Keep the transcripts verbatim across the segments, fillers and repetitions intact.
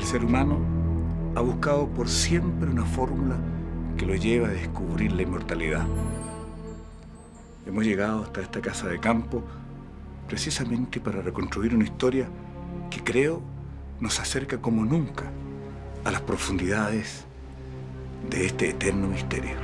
El ser humano ha buscado por siempre una fórmula que lo lleva a descubrir la inmortalidad. Hemos llegado hasta esta casa de campo precisamente para reconstruir una historia que creo nos acerca como nunca a las profundidades de este eterno misterio.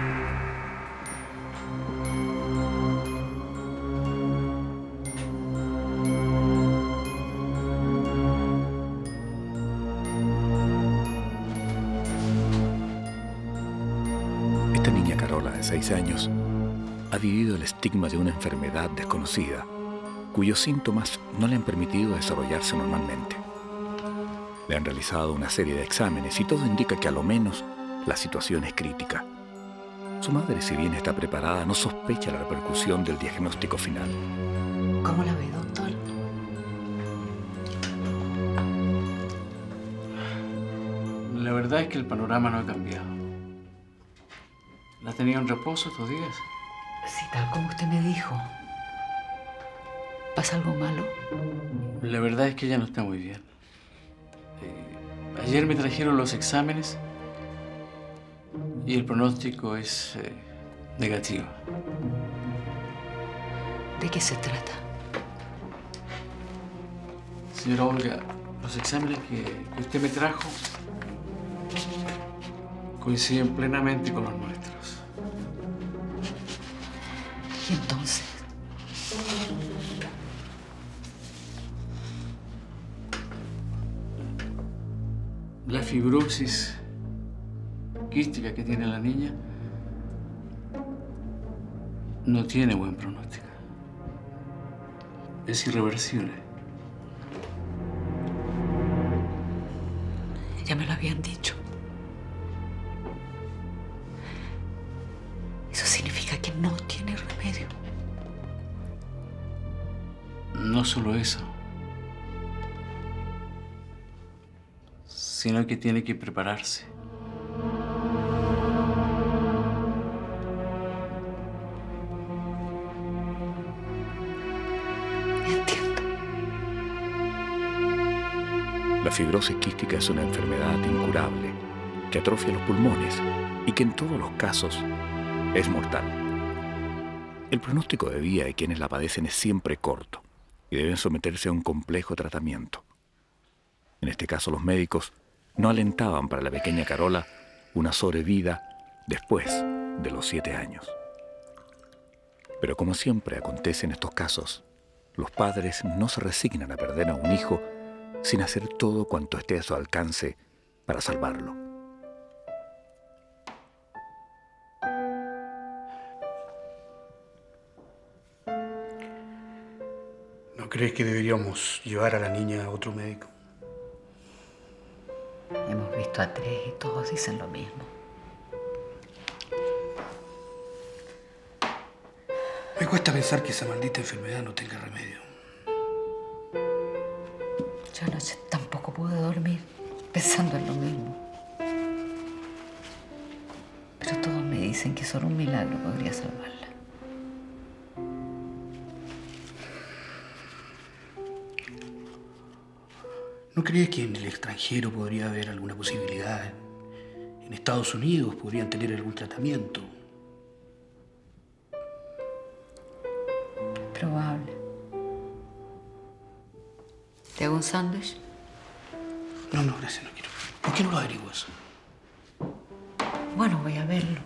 Esta niña Carola, de seis años, ha vivido el estigma de una enfermedad desconocida, cuyos síntomas no le han permitido desarrollarse normalmente. Le han realizado una serie de exámenes y todo indica que a lo menos la situación es crítica. Su madre, si bien está preparada, no sospecha la repercusión del diagnóstico final. ¿Cómo la ve, doctor? La verdad es que el panorama no ha cambiado. ¿La has tenido en reposo estos días? Sí, tal como usted me dijo. ¿Pasa algo malo? La verdad es que ella no está muy bien. Eh, ayer me trajeron los exámenes y el pronóstico es eh, negativo. ¿De qué se trata? Señora Olga, los exámenes que, que usted me trajo coinciden plenamente con los nuestros. ¿Y entonces? La fibrosis quística que tiene la niña no tiene buen pronóstico. Es irreversible. Ya me lo habían dicho. Eso significa que no tiene remedio. No solo eso, sino que tiene que prepararse. Entiendo. La fibrosis quística es una enfermedad incurable que atrofia los pulmones y que en todos los casos es mortal. El pronóstico de vida de quienes la padecen es siempre corto y deben someterse a un complejo tratamiento. En este caso, los médicos no alentaban para la pequeña Carola una sobrevida después de los siete años. Pero como siempre acontece en estos casos, los padres no se resignan a perder a un hijo sin hacer todo cuanto esté a su alcance para salvarlo. ¿No crees que deberíamos llevar a la niña a otro médico? Hemos visto a tres y todos dicen lo mismo. Me cuesta pensar que esa maldita enfermedad no tenga remedio. Yo anoche tampoco pude dormir pensando en lo mismo. Pero todos me dicen que solo un milagro podría salvarla. ¿No crees que en el extranjero podría haber alguna posibilidad? En Estados Unidos podrían tener algún tratamiento. Probable. ¿Te hago un sándwich? No, no, gracias, no quiero. ¿Por qué no lo averiguas? Bueno, voy a verlo.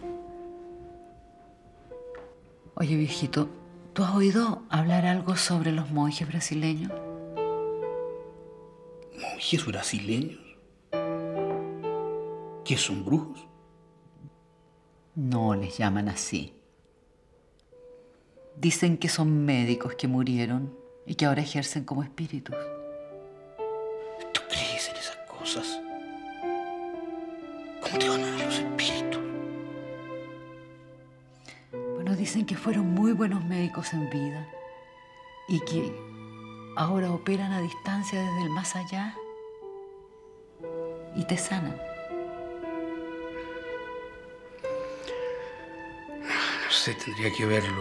Oye, viejito, ¿tú has oído hablar algo sobre los monjes brasileños? ¿Monjes brasileños? ¿Qué son, brujos? No les llaman así. Dicen que son médicos que murieron y que ahora ejercen como espíritus. ¿Tú crees en esas cosas? ¿Cómo te van a dar los espíritus? Bueno, dicen que fueron muy buenos médicos en vida y que ahora operan a distancia desde el más allá y te sanan. No sé, tendría que verlo.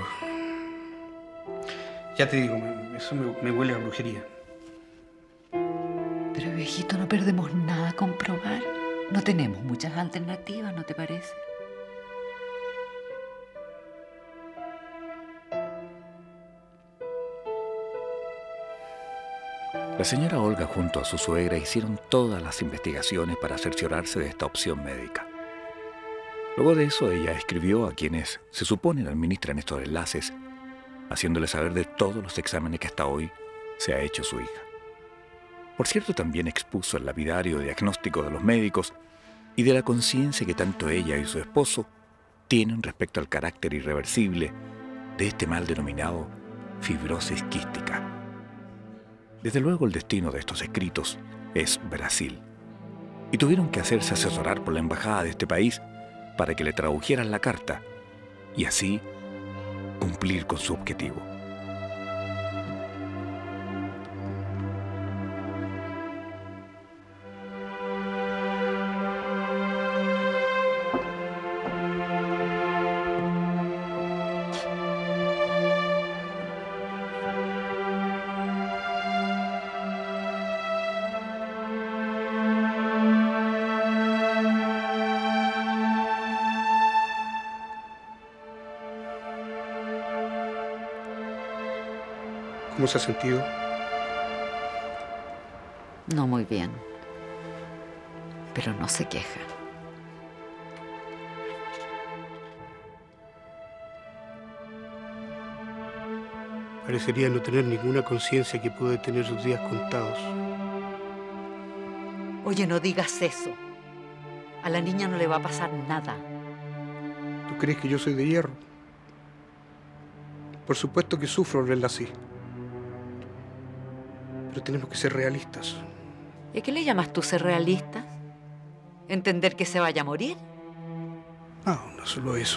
Ya te digo, me- eso me, me huele a brujería. Pero, viejito, no perdemos nada con probar. No tenemos muchas alternativas, ¿no te parece? La señora Olga junto a su suegra hicieron todas las investigaciones para cerciorarse de esta opción médica. Luego de eso, ella escribió a quienes se suponen administran estos enlaces, haciéndoles saber de todos los exámenes que hasta hoy se ha hecho su hija. Por cierto, también expuso el lapidario diagnóstico de los médicos y de la conciencia que tanto ella y su esposo tienen respecto al carácter irreversible de este mal denominado fibrosis quística. Desde luego, el destino de estos escritos es Brasil, y tuvieron que hacerse asesorar por la embajada de este país para que le tradujeran la carta y así cumplir con su objetivo. ¿Cómo se ha sentido? No muy bien, pero no se queja. Parecería no tener ninguna conciencia que puede tener sus días contados. Oye, no digas eso. A la niña no le va a pasar nada. ¿Tú crees que yo soy de hierro? Por supuesto que sufro al verla así. Pero tenemos que ser realistas. ¿Y a qué le llamas tú ser realista? ¿Entender que se vaya a morir? No, no solo eso.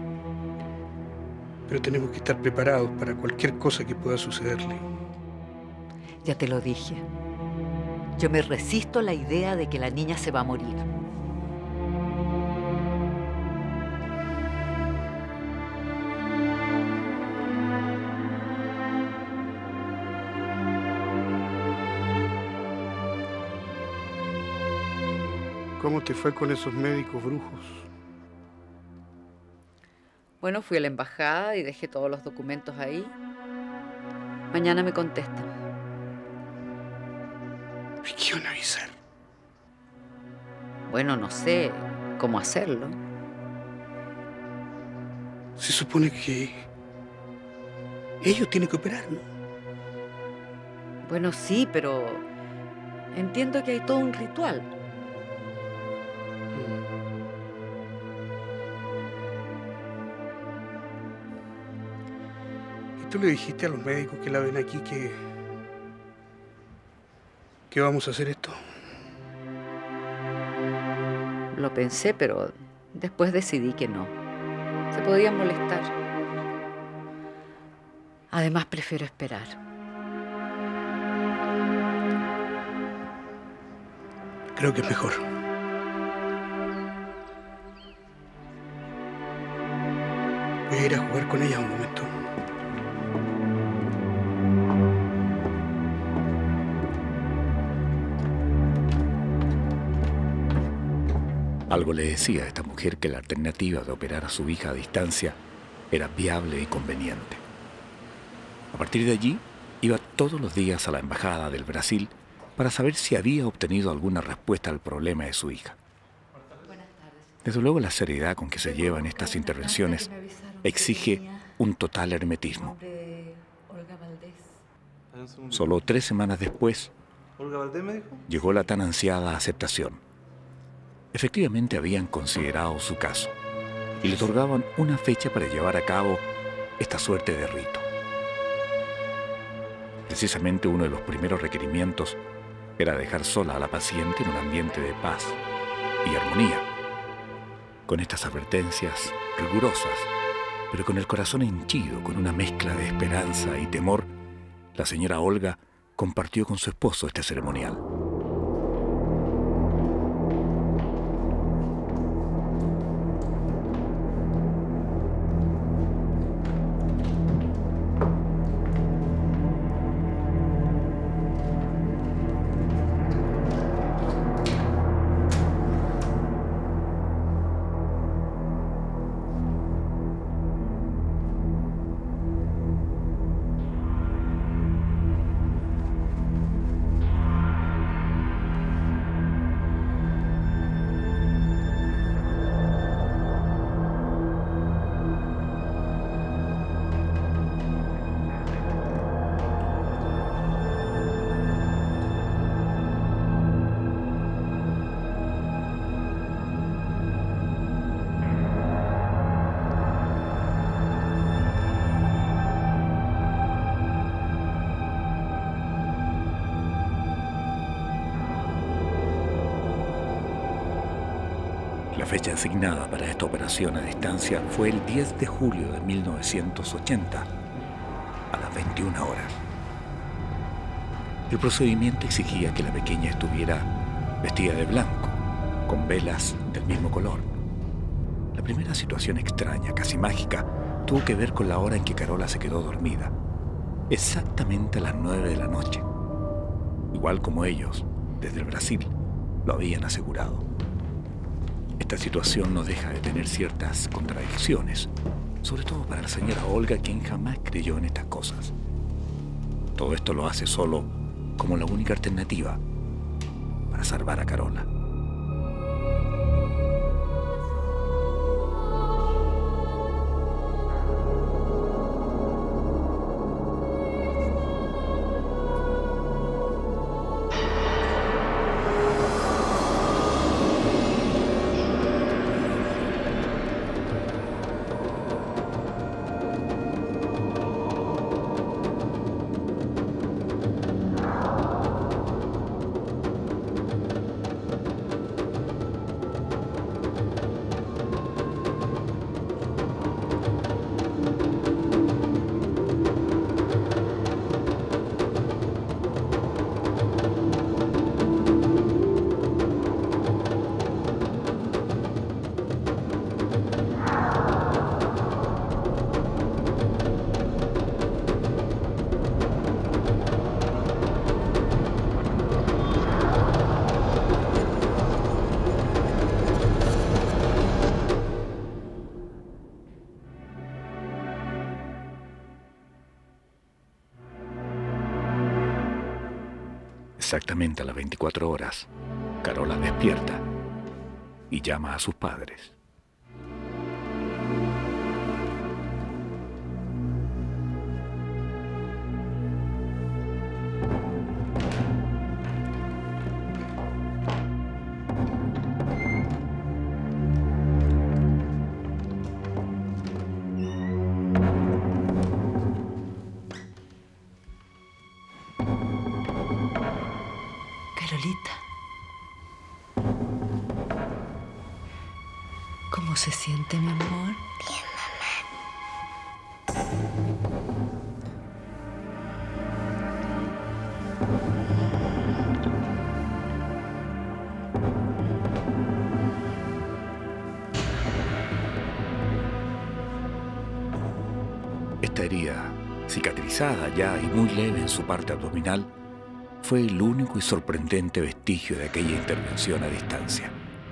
Pero tenemos que estar preparados para cualquier cosa que pueda sucederle. Ya te lo dije. Yo me resisto a la idea de que la niña se va a morir. ¿Cómo te fue con esos médicos brujos? Bueno, fui a la embajada y dejé todos los documentos ahí. Mañana me contestan. ¿Y qué van a avisar? Bueno, no sé cómo hacerlo. Se supone que ellos tienen que operar, ¿no? Bueno, sí, pero entiendo que hay todo un ritual. ¿Tú le dijiste a los médicos que la ven aquí que... que vamos a hacer esto? Lo pensé, pero después decidí que no. Se podían molestar. Además, prefiero esperar. Creo que es mejor. Voy a ir a jugar con ella un momento. Algo le decía a esta mujer que la alternativa de operar a su hija a distancia era viable y conveniente. A partir de allí, iba todos los días a la embajada del Brasil para saber si había obtenido alguna respuesta al problema de su hija. Desde luego, la seriedad con que se llevan estas intervenciones exige un total hermetismo. Solo tres semanas después, llegó la tan ansiada aceptación. Efectivamente habían considerado su caso y le otorgaban una fecha para llevar a cabo esta suerte de rito. Precisamente uno de los primeros requerimientos era dejar sola a la paciente en un ambiente de paz y armonía. Con estas advertencias rigurosas, pero con el corazón henchido, con una mezcla de esperanza y temor, la señora Olga compartió con su esposo este ceremonial. La fecha asignada para esta operación a distancia fue el diez de julio de mil novecientos ochenta, a las veintiuna horas. El procedimiento exigía que la pequeña estuviera vestida de blanco, con velas del mismo color. La primera situación extraña, casi mágica, tuvo que ver con la hora en que Carola se quedó dormida, exactamente a las nueve de la noche, igual como ellos, desde el Brasil, lo habían asegurado. Esta situación no deja de tener ciertas contradicciones, sobre todo para la señora Olga, quien jamás creyó en estas cosas. Todo esto lo hace solo como la única alternativa para salvar a Carola. Exactamente a las veinticuatro horas, Carola despierta y llama a sus padres. Carolita, ¿cómo se siente, mi amor? Bien, Esta herida, cicatrizada ya y muy leve en su parte abdominal, fue el único y sorprendente vestigio de aquella intervención a distancia.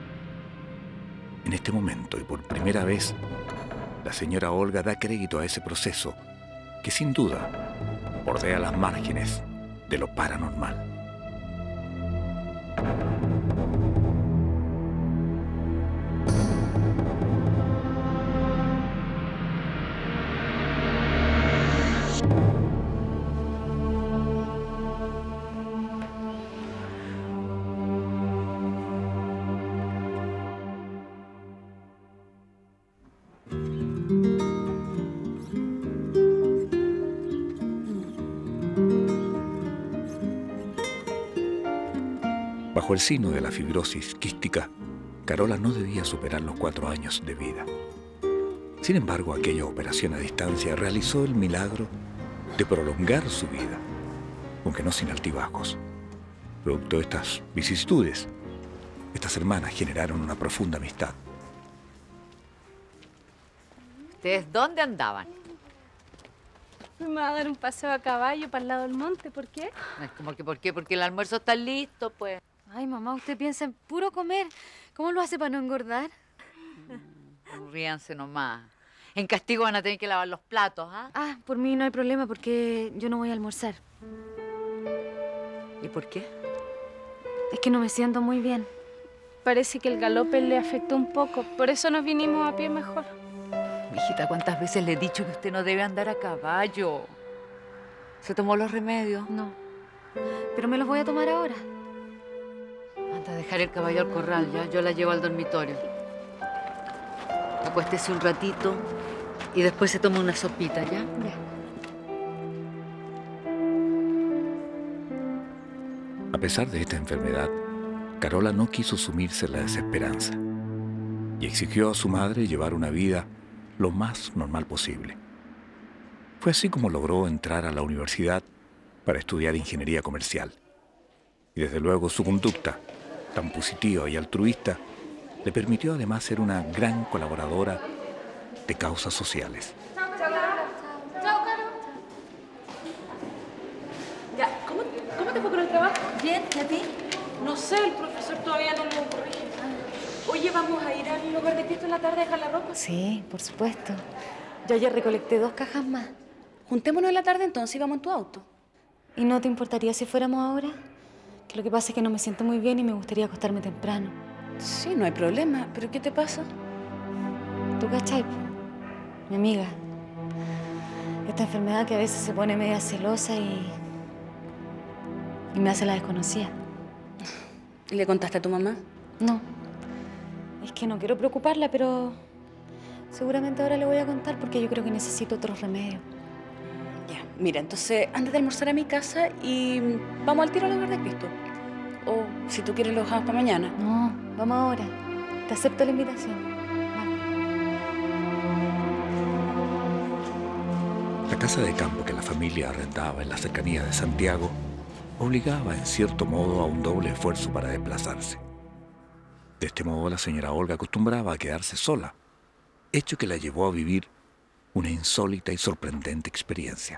En este momento, y por primera vez, la señora Olga da crédito a ese proceso que sin duda bordea las márgenes de lo paranormal. Bajo el signo de la fibrosis quística, Carola no debía superar los cuatro años de vida. Sin embargo, aquella operación a distancia realizó el milagro de prolongar su vida, aunque no sin altibajos. Producto de estas vicisitudes, estas hermanas generaron una profunda amistad. ¿Ustedes dónde andaban? Fuimos a dar un paseo a caballo para el lado del monte, ¿por qué? Es como que, ¿por qué? Porque el almuerzo está listo, pues. Ay, mamá, usted piensa en puro comer. ¿Cómo lo hace para no engordar? Mm, ríanse nomás. En castigo van a tener que lavar los platos, ¿ah? Ah, por mí no hay problema porque yo no voy a almorzar. ¿Y por qué? Es que no me siento muy bien. Parece que el galope le afectó un poco. Por eso nos vinimos a pie mejor. Mijita, ¿cuántas veces le he dicho que usted no debe andar a caballo? ¿Se tomó los remedios? No, pero me los voy a tomar ahora. Anda a dejar el caballo al corral, ¿ya? Yo la llevo al dormitorio. Acuéstese un ratito y después se toma una sopita, ¿ya? Ya. A pesar de esta enfermedad, Carola no quiso sumirse en la desesperanza. y exigió a su madre llevar una vida lo más normal posible. Fue así como logró entrar a la universidad para estudiar ingeniería comercial. Y desde luego su conducta, tan positiva y altruista, le permitió además ser una gran colaboradora de causas sociales. Ya, ¿cómo, ¿cómo te fue con el trabajo? Bien, ¿y a ti? No sé, el profesor todavía no lo corrige. Oye, ¿vamos a ir al hogar de Cristo en la tarde a dejar la ropa? Sí, por supuesto. Yo ayer recolecté dos cajas más. Juntémonos en la tarde entonces y vamos en tu auto. ¿Y no te importaría si fuéramos ahora? Que lo que pasa es que no me siento muy bien y me gustaría acostarme temprano. Sí, no hay problema. ¿Pero qué te pasa? ¿Tú cachai, po? Mi amiga. Esta enfermedad que a veces se pone media celosa y... y me hace la desconocida. ¿Y le contaste a tu mamá? No. Es que no quiero preocuparla, pero... seguramente ahora le voy a contar porque yo creo que necesito otros remedios. Ya, mira, entonces ándate a almorzar a mi casa y vamos al tiro al hogar de Cristo. O si tú quieres lo dejamos para mañana. No, vamos ahora. Te acepto la invitación. Vamos. La casa de campo que la familia arrendaba en la cercanía de Santiago obligaba en cierto modo a un doble esfuerzo para desplazarse. De este modo la señora Olga acostumbraba a quedarse sola, hecho que la llevó a vivir una insólita y sorprendente experiencia.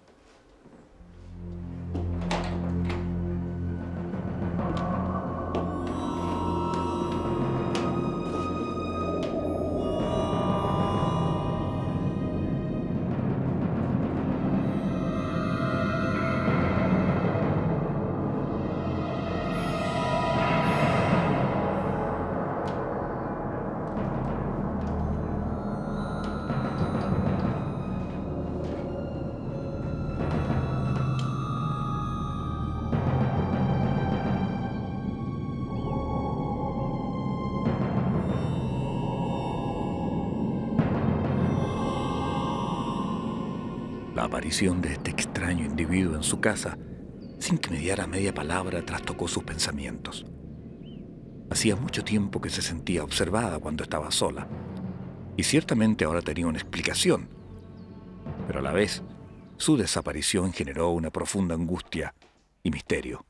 La aparición de este extraño individuo en su casa, sin que mediara media palabra, trastocó sus pensamientos. Hacía mucho tiempo que se sentía observada cuando estaba sola, y ciertamente ahora tenía una explicación, pero a la vez su desaparición generó una profunda angustia y misterio.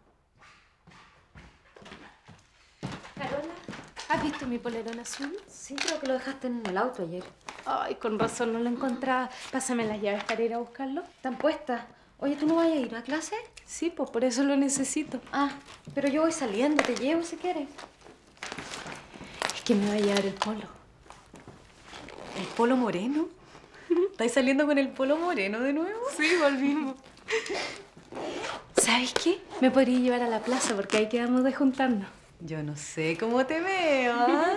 Carola, ¿has visto mi polerón azul? Sí, creo que lo dejaste en el auto ayer. Ay, con razón no lo encontraba. Pásame las llaves para ir a buscarlo. ¿Están puestas? Oye, ¿tú no vas a ir a clase? Sí, pues por eso lo necesito. Ah, pero yo voy saliendo, te llevo si quieres. Es que me va a llevar el polo. ¿El polo moreno? ¿Estáis saliendo con el polo moreno de nuevo? Sí, volvimos. ¿Sabes qué? Me podría llevar a la plaza porque ahí quedamos de juntarnos. Yo no sé cómo te veo, ¿ah?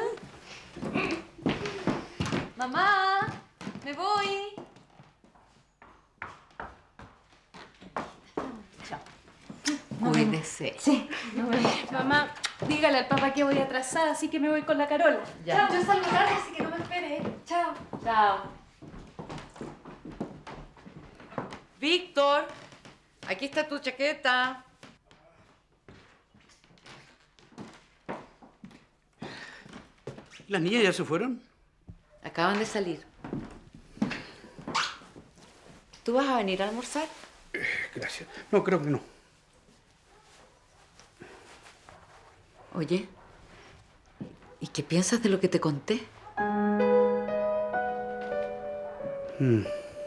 ¡Mamá! ¡Me voy! Cuídese. Sí. Mamá, dígale al papá que voy atrasada, así que me voy con la Carola. Ya. Chao, yo salgo tarde, así que no me espere. Chao. Chao. Víctor, aquí está tu chaqueta. ¿Las niñas ya se fueron? Acaban de salir. ¿Tú vas a venir a almorzar? Eh, gracias. No, creo que no. Oye, ¿y qué piensas de lo que te conté? Mm.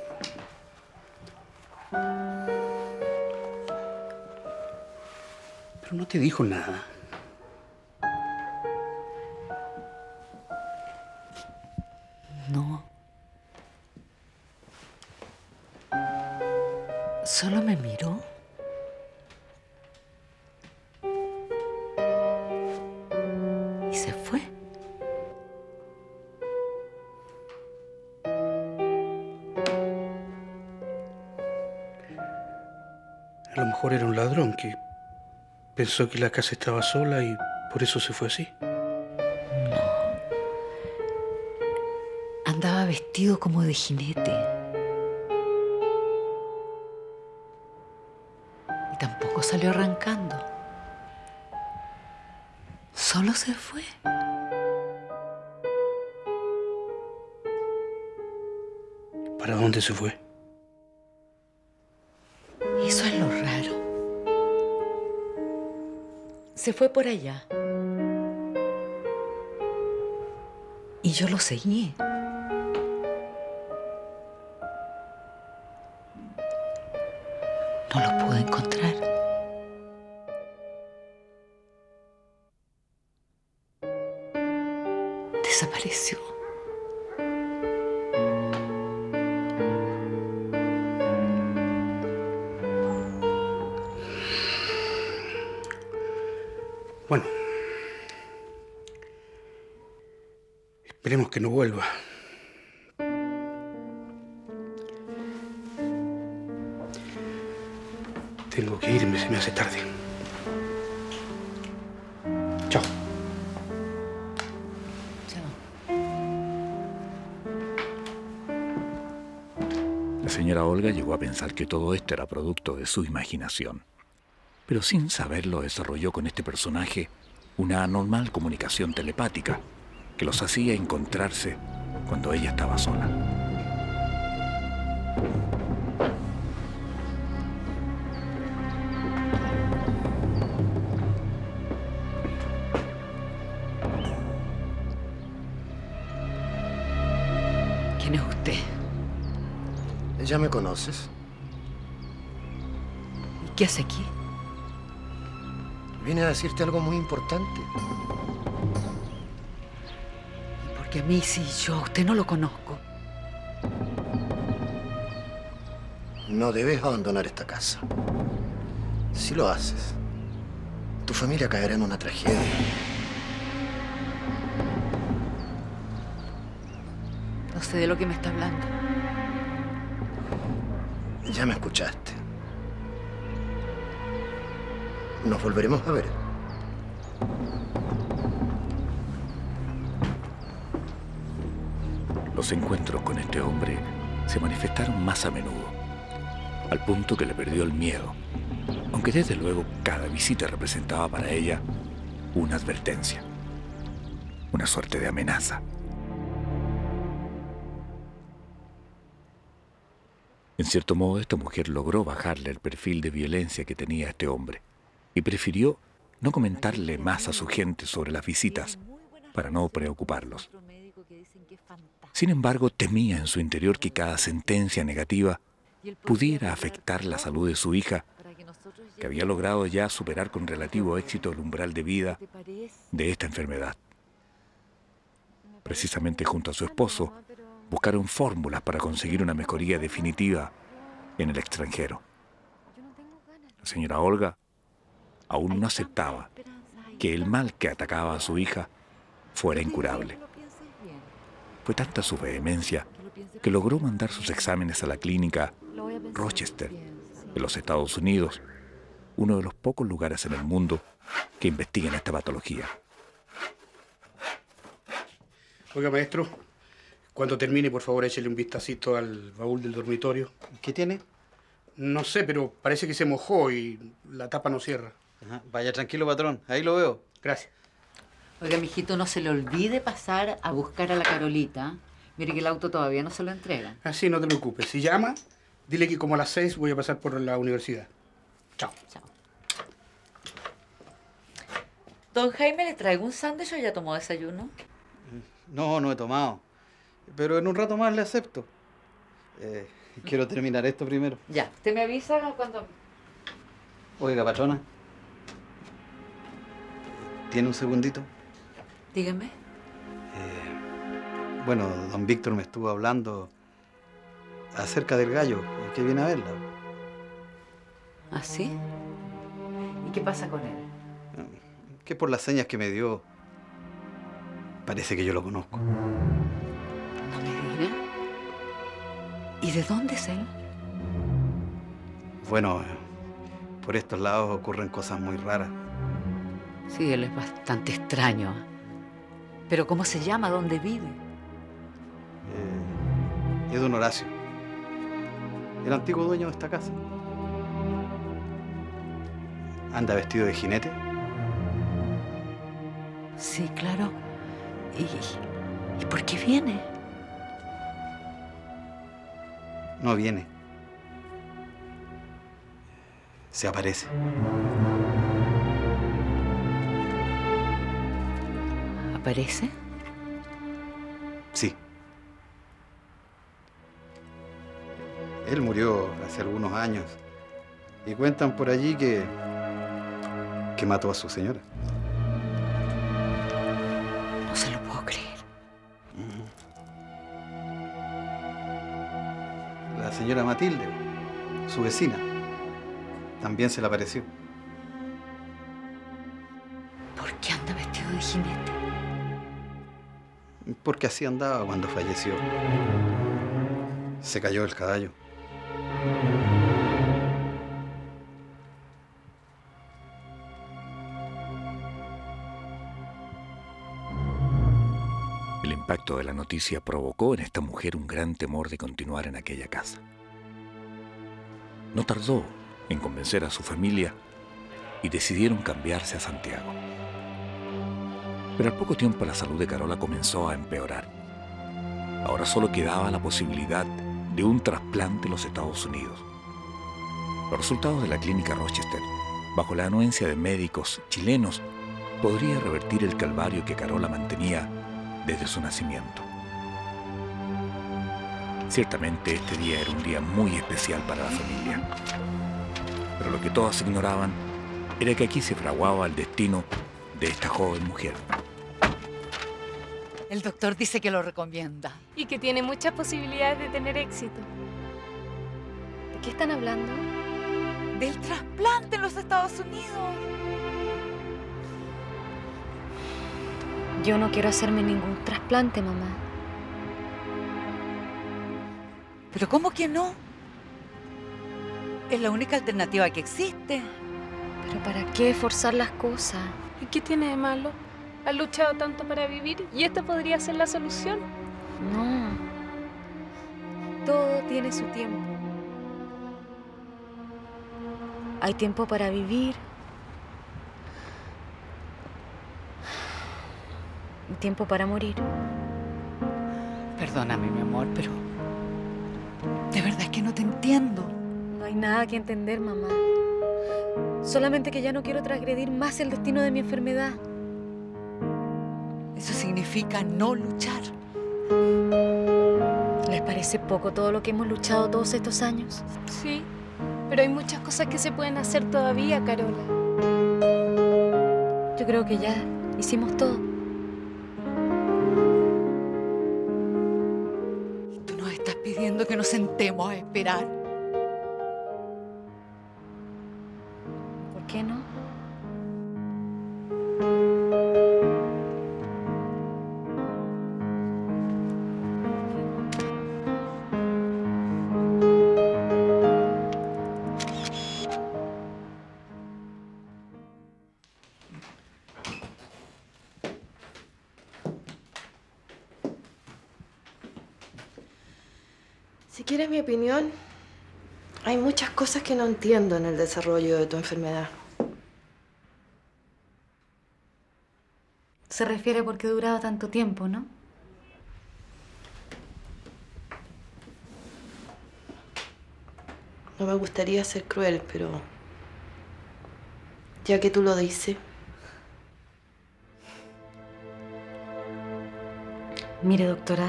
Pero no te dijo nada. No. Solo me miró. Y se fue. A lo mejor era un ladrón que pensó que la casa estaba sola y por eso se fue así. Andaba vestido como de jinete. Y tampoco salió arrancando. Solo se fue. ¿Para dónde se fue? Eso es lo raro. Se fue por allá. Y yo lo seguí. No lo pude encontrar. Desapareció. Bueno, esperemos que no vuelva. Tengo que irme, se me hace tarde. Chao. Chao. La señora Olga llegó a pensar que todo esto era producto de su imaginación, pero sin saberlo desarrolló con este personaje una anormal comunicación telepática que los hacía encontrarse cuando ella estaba sola. ¿Quién es usted? ¿Ya me conoces? ¿Y qué hace aquí? Vine a decirte algo muy importante. Porque a mí sí, yo a usted no lo conozco. No debes abandonar esta casa. Si lo haces, tu familia caerá en una tragedia. No sé de lo que me está hablando. Ya me escuchaste. Nos volveremos a ver. Los encuentros con este hombre se manifestaron más a menudo, al punto que le perdió el miedo, aunque desde luego cada visita representaba para ella una advertencia, una suerte de amenaza. En cierto modo, esta mujer logró bajarle el perfil de violencia que tenía este hombre y prefirió no comentarle más a su gente sobre las visitas para no preocuparlos. Sin embargo, temía en su interior que cada sentencia negativa pudiera afectar la salud de su hija, que había logrado ya superar con relativo éxito el umbral de vida de esta enfermedad. Precisamente junto a su esposo, buscaron fórmulas para conseguir una mejoría definitiva en el extranjero. La señora Olga aún no aceptaba que el mal que atacaba a su hija fuera incurable. Fue tanta su vehemencia que logró mandar sus exámenes a la clínica Rochester, de los Estados Unidos, uno de los pocos lugares en el mundo que investigan esta patología. Oiga, maestro, cuando termine, por favor, échele un vistacito al baúl del dormitorio. ¿Qué tiene? No sé, pero parece que se mojó y la tapa no cierra. Ajá. Vaya tranquilo, patrón. Ahí lo veo. Gracias. Oiga, mijito, no se le olvide pasar a buscar a la Carolita. Mire que el auto todavía no se lo entregan. Así, no te preocupes. Si llama, dile que como a las seis voy a pasar por la universidad. Chao. Chao. Don Jaime, ¿le traigo un sándwich o ya tomó desayuno? No, no he tomado. Pero en un rato más le acepto. Eh, quiero terminar esto primero. Ya, usted me avisa cuando... Oiga, patrona. ¿Tiene un segundito? Dígame. Eh, bueno, don Víctor me estuvo hablando acerca del gallo que viene a verla. ¿Ah, sí? ¿Y qué pasa con él? Que por las señas que me dio, parece que yo lo conozco. No me diga. ¿Y de dónde es él? Bueno, por estos lados ocurren cosas muy raras. Sí, él es bastante extraño. ¿Pero cómo se llama? ¿Dónde vive? Eh, es don Horacio, el antiguo dueño de esta casa. ¿Anda vestido de jinete? Sí, claro. ¿Y, ¿y por qué viene? No viene. Se aparece. ¿Aparece? Sí. Él murió hace algunos años y cuentan por allí que, que mató a su señora. No se lo puedo creer. La señora Matilde, su vecina, también se le apareció. ¿Por qué anda vestido de jinete? Porque así andaba cuando falleció. Se cayó del caballo. El impacto de la noticia provocó en esta mujer un gran temor de continuar en aquella casa. No tardó en convencer a su familia y decidieron cambiarse a Santiago. Pero al poco tiempo la salud de Carola comenzó a empeorar. Ahora solo quedaba la posibilidad de un trasplante en los Estados Unidos. Los resultados de la clínica Rochester, bajo la anuencia de médicos chilenos, podría revertir el calvario que Carola mantenía desde su nacimiento. Ciertamente este día era un día muy especial para la familia. Pero lo que todas ignoraban era que aquí se fraguaba el destino de esta joven mujer. El doctor dice que lo recomienda. Y que tiene muchas posibilidades de tener éxito. ¿De qué están hablando? Del trasplante en los Estados Unidos. Yo no quiero hacerme ningún trasplante, mamá. ¿Pero cómo que no? Es la única alternativa que existe. ¿Pero para qué forzar las cosas? ¿Y qué tiene de malo? Has luchado tanto para vivir y esta podría ser la solución. No. Todo tiene su tiempo. Hay tiempo para vivir. Y tiempo para morir. Perdóname, mi amor, pero de verdad es que no te entiendo. No hay nada que entender, mamá. Solamente que ya no quiero transgredir más el destino de mi enfermedad. Eso significa no luchar. ¿Les parece poco todo lo que hemos luchado todos estos años? Sí, pero hay muchas cosas que se pueden hacer todavía, Carola. Yo creo que ya hicimos todo. Y tú nos estás pidiendo que nos sentemos a esperar. ¿Por qué no? Si quieres mi opinión, hay muchas cosas que no entiendo en el desarrollo de tu enfermedad. Se refiere a por qué duraba tanto tiempo, ¿no? No me gustaría ser cruel, pero ya que tú lo dices. Mire, doctora,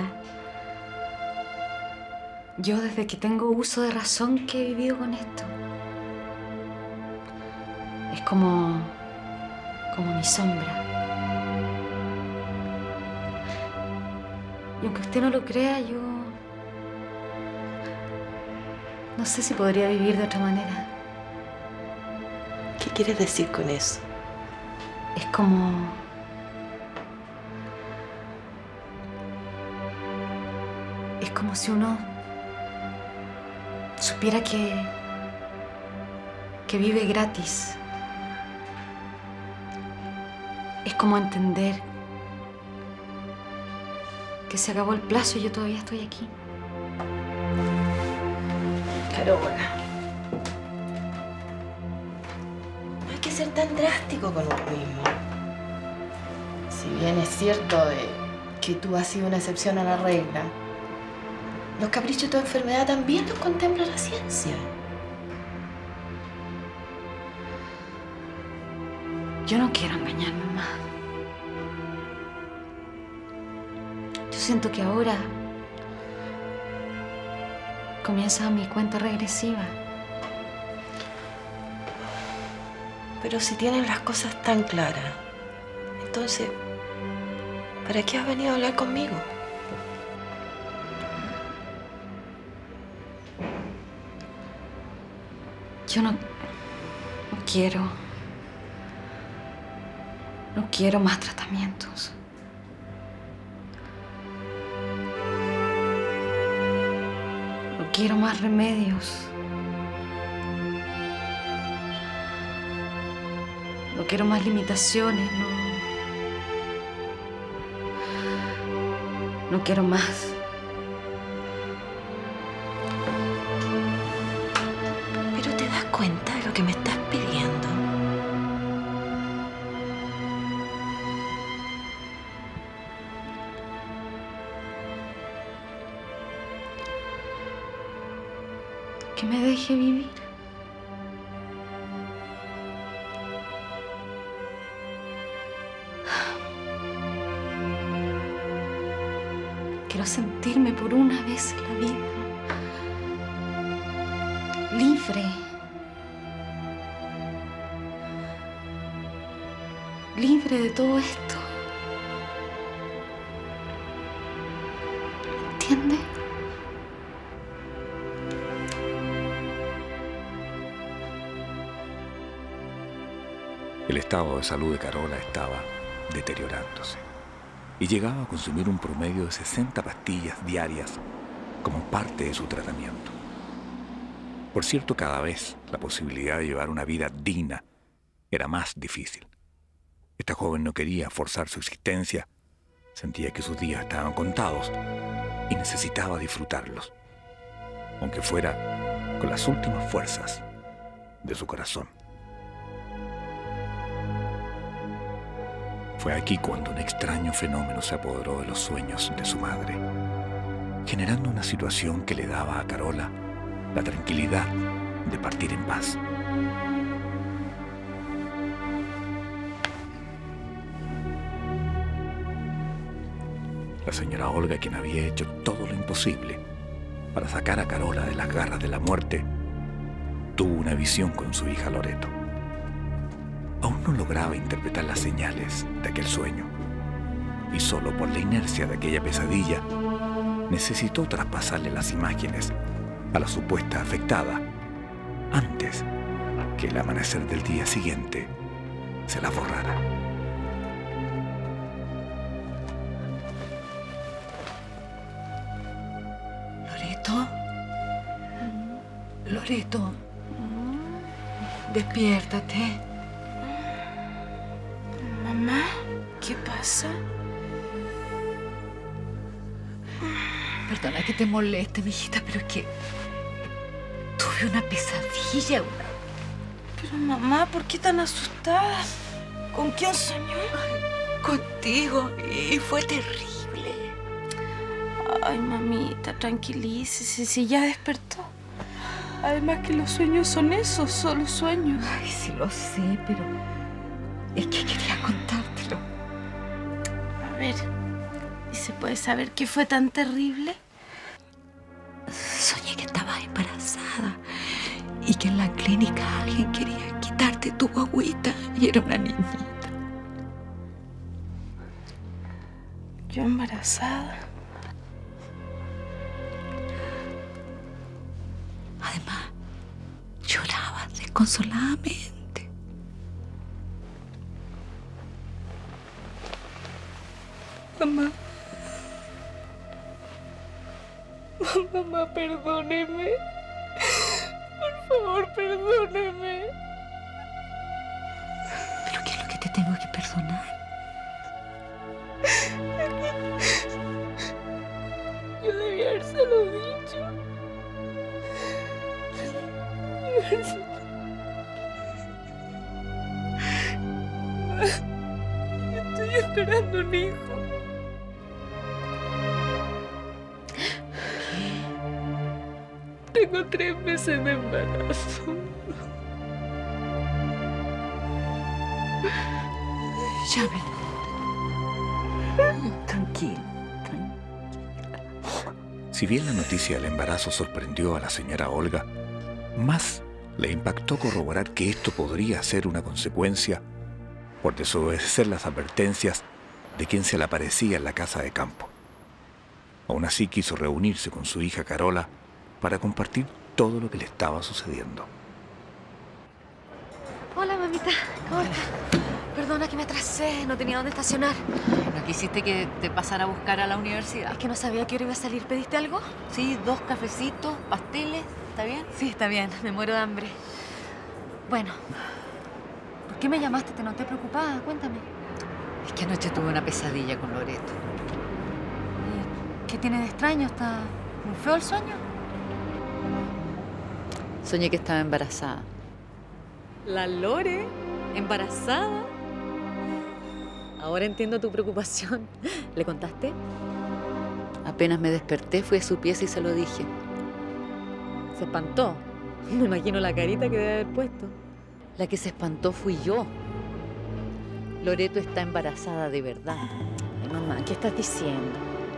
yo desde que tengo uso de razón que he vivido con esto. Es como... como mi sombra. Y aunque usted no lo crea, yo... no sé si podría vivir de otra manera. ¿Qué quieres decir con eso? Es como... es como si uno supiera que... que vive gratis. Es como entender que se acabó el plazo y yo todavía estoy aquí. Carola, no hay que ser tan drástico con uno mismo. Si bien es cierto de que tú has sido una excepción a la regla, Los caprichos de tu enfermedad también los contempla la ciencia. Yo no quiero engañar, mamá. Yo siento que ahora comienza mi cuenta regresiva. Pero si tienes las cosas tan claras, entonces, ¿para qué has venido a hablar conmigo? Yo no, no quiero, no quiero más tratamientos. No quiero más remedios. No quiero más limitaciones, no. No quiero más. Pero ¿te das cuenta de lo que me estás pidiendo? Que me deje vivir. Quiero sentirme por una vez en la vida libre. Libre de todo esto. ¿Entiendes? El estado de salud de Carola estaba deteriorándose y llegaba a consumir un promedio de sesenta pastillas diarias como parte de su tratamiento. Por cierto, cada vez la posibilidad de llevar una vida digna era más difícil. Esta joven no quería forzar su existencia, sentía que sus días estaban contados y necesitaba disfrutarlos, aunque fuera con las últimas fuerzas de su corazón. Fue aquí cuando un extraño fenómeno se apoderó de los sueños de su madre, generando una situación que le daba a Carola la tranquilidad de partir en paz. La señora Olga, quien había hecho todo lo imposible para sacar a Carola de las garras de la muerte, tuvo una visión con su hija Loreto. Aún no lograba interpretar las señales de aquel sueño y solo por la inercia de aquella pesadilla necesitó traspasarle las imágenes a la supuesta afectada antes que el amanecer del día siguiente se la borrara. Loreto, Loreto, despiértate. Mamá, ¿qué pasa? Perdona que te moleste, mijita, pero es que tuve una pesadilla. Una... Pero mamá, ¿por qué tan asustada? ¿Con quién soñó? Contigo, y fue terrible. Ay, mamita, tranquilícese, si ya despertó. Además que los sueños son esos, solo sueños. Ay, sí lo sé, pero es que quería contártelo. A ver, ¿y se puede saber qué fue tan terrible? Soñé que estabas embarazada y que en la clínica alguien quería quitarte tu guagüita y era una niñita. ¿Yo embarazada? Además, llorabas desconsoladamente. Mamá. Mamá, perdóneme. Por favor, perdóneme. ¿Pero qué es lo que te tengo que perdonar? Yo debía habérselo dicho. Debía habérselo... Estoy esperando un hijo. ¿Qué? tengo tres meses de embarazo. Llamen. Tranquilo, tranquilo. Si bien la noticia del embarazo sorprendió a la señora Olga, más le impactó corroborar que esto podría ser una consecuencia por desobedecer las advertencias de quien se le aparecía en la casa de campo. Aún así quiso reunirse con su hija Carola para compartir todo lo que le estaba sucediendo. Hola, mamita. ¿Cómo estás? Perdona que me atrasé, no tenía dónde estacionar. ¿No quisiste que te pasara a buscar a la universidad? Es que no sabía a qué hora iba a salir. ¿Pediste algo? Sí, dos cafecitos, pasteles, ¿está bien? Sí, está bien. Me muero de hambre. Bueno, ¿por qué me llamaste? Te noté preocupada. Cuéntame. Es que anoche tuve una pesadilla con Loreto. ¿Y qué tiene de extraño? ¿Está muy feo el sueño? Soñé que estaba embarazada. ¿La Lore? ¿Embarazada? Ahora entiendo tu preocupación. ¿Le contaste? Apenas me desperté, fui a su pieza y se lo dije. Se espantó. Me imagino la carita que debe haber puesto. La que se espantó fui yo. Loreto está embarazada de verdad. Ay, mamá, ¿qué estás diciendo?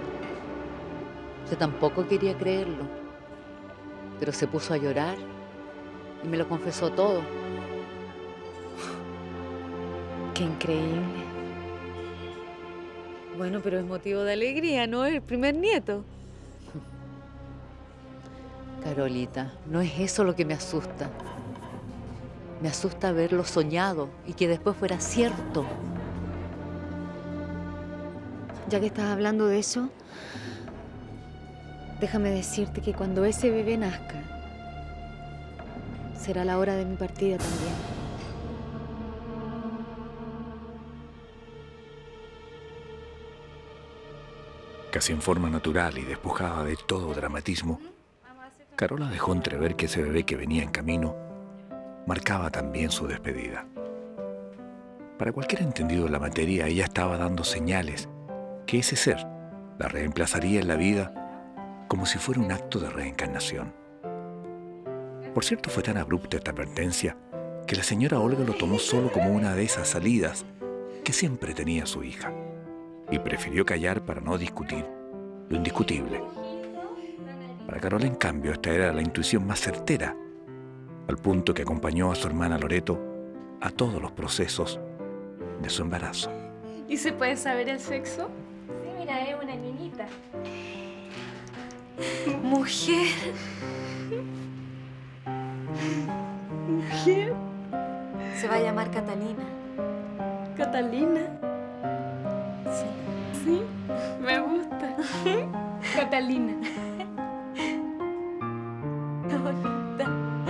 Yo tampoco quería creerlo, pero se puso a llorar y me lo confesó todo. ¡Qué increíble! Bueno, pero es motivo de alegría, ¿no? Es el primer nieto. Carolita, no es eso lo que me asusta. Me asusta haberlo soñado y que después fuera cierto. Ya que estás hablando de eso, déjame decirte que cuando ese bebé nazca, será la hora de mi partida también. Casi en forma natural y despojada de todo dramatismo, Carola dejó entrever que ese bebé que venía en camino marcaba también su despedida. Para cualquier entendido de la materia, ella estaba dando señales que ese ser la reemplazaría en la vida como si fuera un acto de reencarnación. Por cierto, fue tan abrupta esta advertencia que la señora Olga lo tomó solo como una de esas salidas que siempre tenía su hija, y prefirió callar para no discutir lo indiscutible. Para Carola, en cambio, esta era la intuición más certera, al punto que acompañó a su hermana Loreto a todos los procesos de su embarazo. ¿Y se puede saber el sexo? Sí, mira, es una niñita. Mujer. Mujer. Se va a llamar Catalina. ¿Catalina? Sí. Sí, me gusta. Catalina. Qué bonita.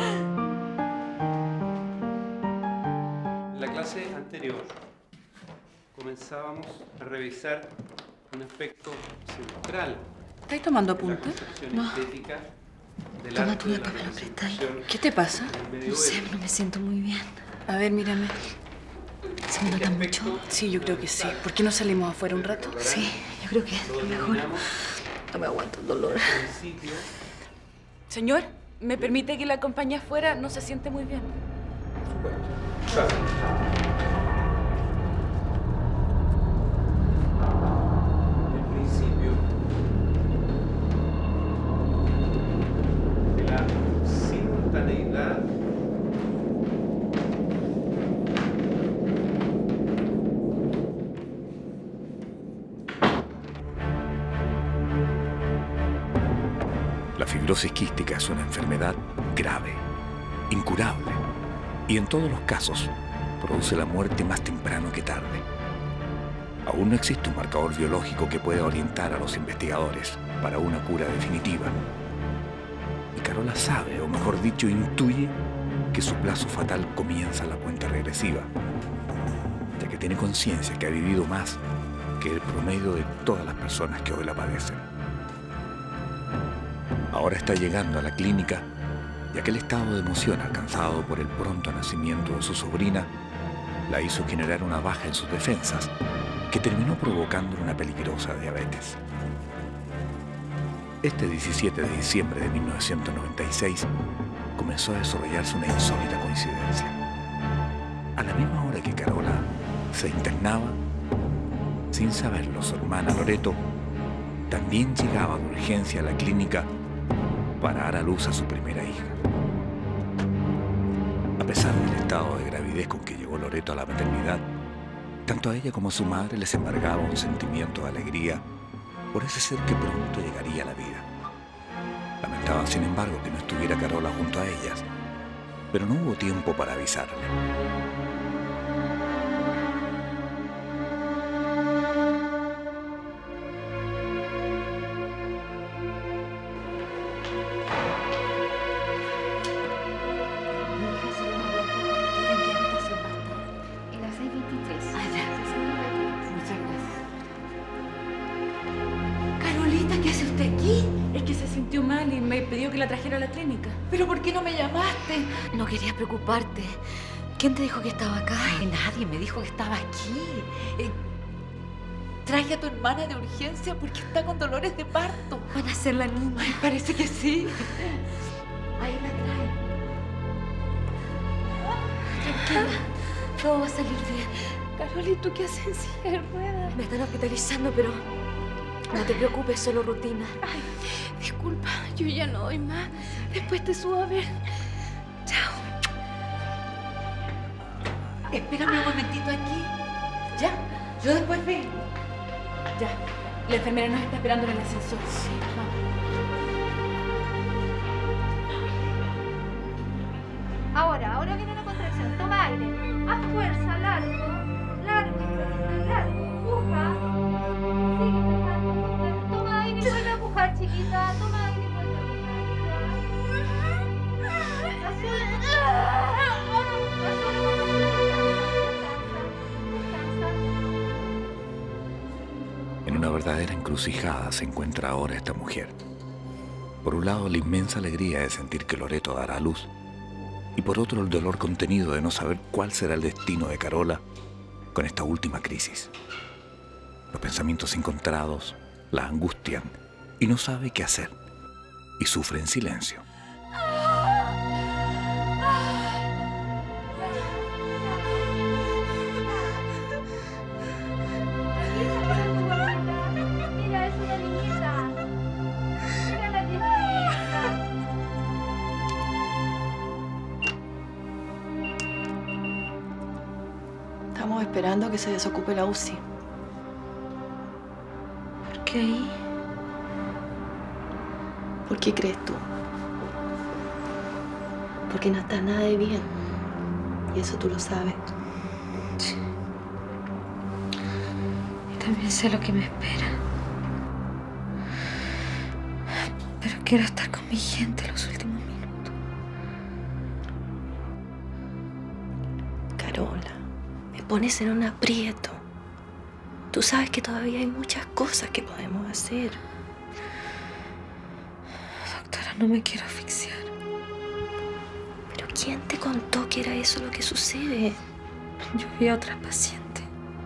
La clase anterior comenzábamos a revisar un aspecto central. ¿Estás tomando apunte? No. Toma tu nota, me lo prestáis. ¿Qué te pasa? No sé, no me siento muy bien. A ver, mírame. ¿Se me nota mucho? Sí, yo creo que sí. ¿Por qué no salimos afuera un rato? Sí, yo creo que es lo mejor. No me aguanto el dolor. Señor, ¿me permite que la acompañe afuera? No se siente muy bien. Por supuesto. El principio de la simultaneidad La fibrosis quística es una enfermedad grave, incurable, y en todos los casos produce la muerte más temprano que tarde. Aún no existe un marcador biológico que pueda orientar a los investigadores para una cura definitiva. Y Carola sabe, o mejor dicho, intuye que su plazo fatal comienza la cuenta regresiva, ya que tiene conciencia que ha vivido más que el promedio de todas las personas que hoy la padecen. Ahora está llegando a la clínica y aquel estado de emoción alcanzado por el pronto nacimiento de su sobrina la hizo generar una baja en sus defensas que terminó provocando una peligrosa diabetes. Este diecisiete de diciembre de mil novecientos noventa y seis comenzó a desarrollarse una insólita coincidencia. A la misma hora que Carola se internaba, sin saberlo, su hermana Loreto también llegaba de urgencia a la clínica para dar a luz a su primera hija. A pesar del estado de gravidez con que llegó Loreto a la maternidad, tanto a ella como a su madre les embargaba un sentimiento de alegría por ese ser que pronto llegaría a la vida. Lamentaban, sin embargo, que no estuviera Carola junto a ellas, pero no hubo tiempo para avisarle. ¿Qué hace usted aquí? Es que se sintió mal y me pidió que la trajera a la clínica. ¿Pero por qué no me llamaste? No quería preocuparte. ¿Quién te dijo que estaba acá? Ay, nadie me dijo que estaba aquí. Eh, traje a tu hermana de urgencia porque está con dolores de parto. Van a ser la niña. Ay, parece que sí. Ahí la trae. Tranquila, todo va a salir bien. Carol, ¿y tú qué haces en silla de ruedas? Me están hospitalizando, pero no te preocupes, solo rutina. Ay, disculpa, yo ya no doy más. Después te subo a ver. Chao. Espérame un momentito aquí. ¿Ya? Yo después vengo. Ya. La enfermera nos está esperando en el ascensor. Sí, vamos. Ahora, ahora viene la contracción. Toma aire. A fuerza, largo. Largo, largo. Empuja. Sigue empujando. Toma aire y vuelve a empujar, chiquita. Toma aire y vuelve a empujar. Así. En una verdadera encrucijada se encuentra ahora esta mujer. Por un lado, la inmensa alegría de sentir que Loreto dará a luz, y por otro, el dolor contenido de no saber cuál será el destino de Carola con esta última crisis. Los pensamientos encontrados la angustian y no sabe qué hacer, y sufre en silencio. Mira, es una niñita. Mira la niñita. Estamos esperando a que se desocupe la U C I. ¿Por qué ahí? ¿Por qué crees tú? Porque no está nada de bien. Y eso tú lo sabes. Sí. Y también sé lo que me espera. Pero quiero estar con mi gente los últimos minutos. Carola, me pones en un aprieto. Tú sabes que todavía hay muchas cosas que podemos hacer. Doctora, no me quiero asfixiar. ¿Pero quién te contó que era eso lo que sucede? Yo vi a otras pacientes.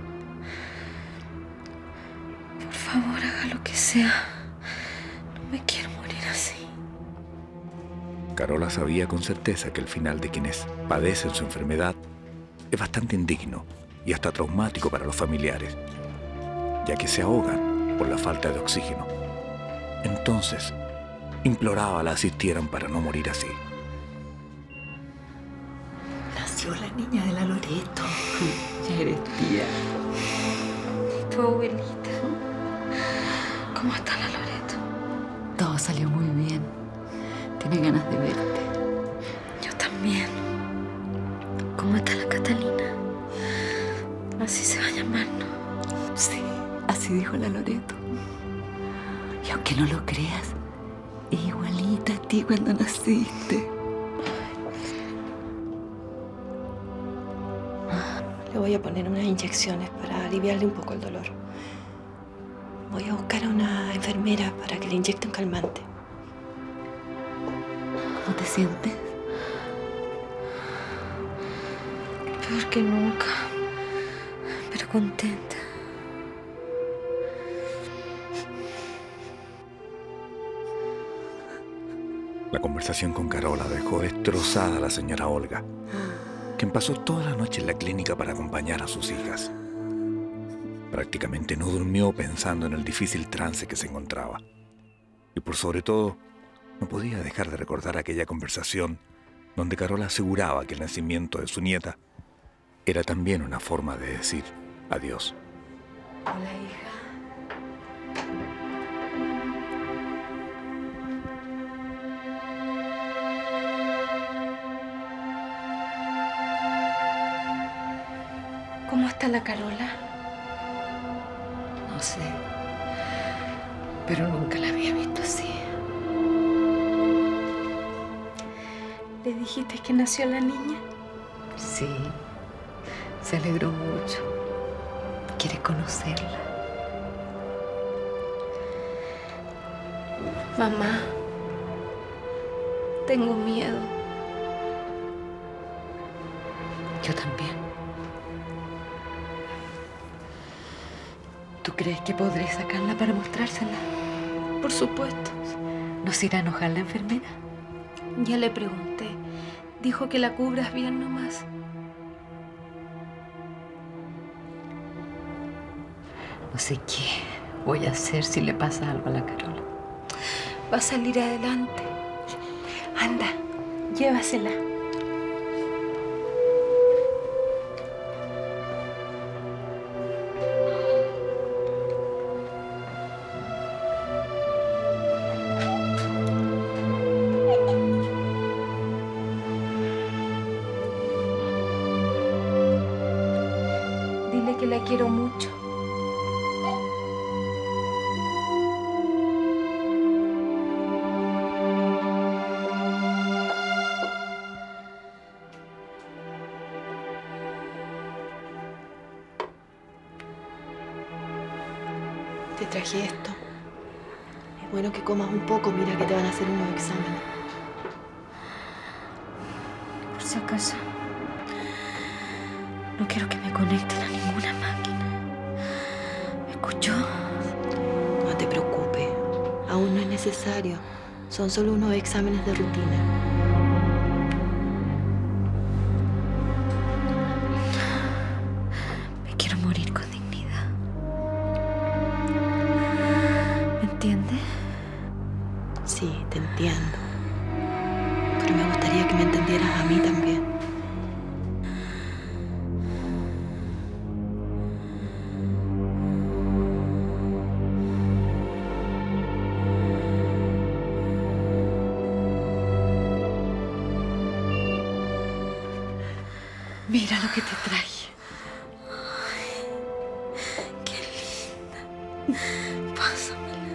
Por favor, haga lo que sea. No me quiero morir así. Carola sabía con certeza que el final de quienes padecen su enfermedad es bastante indigno y hasta traumático para los familiares, ya que se ahogan por la falta de oxígeno. Entonces, imploraba la asistieran para no morir así. Nació la niña de la Loreto. Ya eres tía. ¿Y tu abuelita? ¿Cómo está la Loreto? Todo salió muy bien. Tiene ganas de verte. Yo también. ¿Cómo está la Catalina? Así se va a llamar, ¿no? Sí, así dijo la Loreto. Y aunque no lo creas, es igualita a ti cuando naciste. Le voy a poner unas inyecciones para aliviarle un poco el dolor. Voy a buscar a una enfermera para que le inyecte un calmante. ¿Cómo te sientes? Peor que nunca, pero contenta. La conversación con Carola dejó destrozada a la señora Olga, quien pasó toda la noche en la clínica para acompañar a sus hijas. Prácticamente no durmió pensando en el difícil trance que se encontraba. Y por sobre todo, no podía dejar de recordar aquella conversación donde Carola aseguraba que el nacimiento de su nieta era también una forma de decir adiós. Hola, hija. ¿Cómo está la Carola? No sé, pero nunca la había visto así. ¿Le dijiste que nació la niña? Sí, se alegró mucho. Quiere conocerla. Mamá, tengo miedo. Yo también. ¿Tú crees que podré sacarla para mostrársela? Por supuesto. ¿No se irá a enojar la enfermera? Ya le pregunté. Dijo que la cubras bien nomás. No sé qué voy a hacer si le pasa algo a la Carola. Va a salir adelante. Anda, llévasela. Dile que la quiero mucho. Te traje esto. Es bueno que comas un poco. Mira que te van a hacer unos exámenes. Por si acaso. No quiero que me conecten a ninguna máquina. ¿Me escuchó? No te preocupes. Aún no es necesario. Son solo unos exámenes de rutina. Me quiero morir con dignidad. ¿Me entiendes? Sí, te entiendo. Pero me gustaría que me entendieras a mí también. Mira lo que te traje. Ay, qué linda. Pásamela.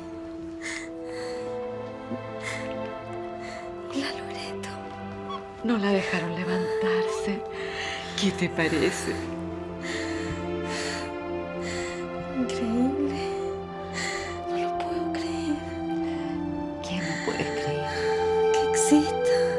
¿Y la Loreto? No la dejaron levantarse. ¿Qué te parece? Increíble. No lo puedo creer. ¿Qué no puedes creer? Que exista.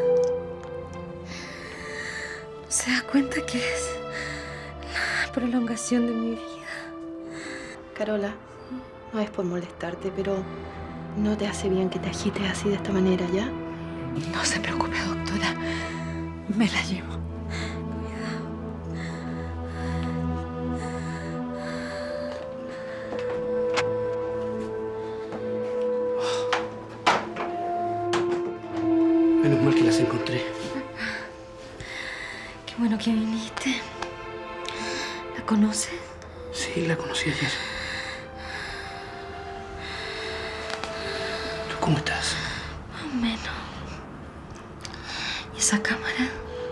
¿Se da cuenta que es la prolongación de mi vida? Carola, no es por molestarte, pero no te hace bien que te agites así de esta manera, ¿ya? No se preocupe, doctora. Me la llevo. Menos mal que las encontré. Qué bueno que viniste. ¿La conoces? Sí, la conocí ayer. ¿Tú cómo estás? Más o menos. ¿Y esa cámara?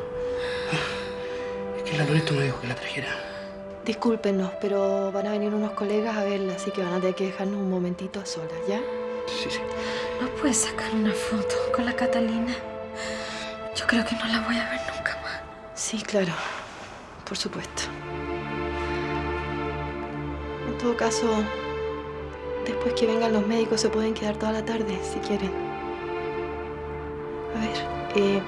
Es que la Loreto me dijo que la trajera. Discúlpenos, pero van a venir unos colegas a verla, así que van a tener que dejarnos un momentito a solas, ¿ya? Sí, sí. ¿No puedes sacar una foto con la Catalina? Yo creo que no la voy a ver nunca más. Sí, claro. Por supuesto. En todo caso, después que vengan los médicos se pueden quedar toda la tarde, si quieren. A ver, eh...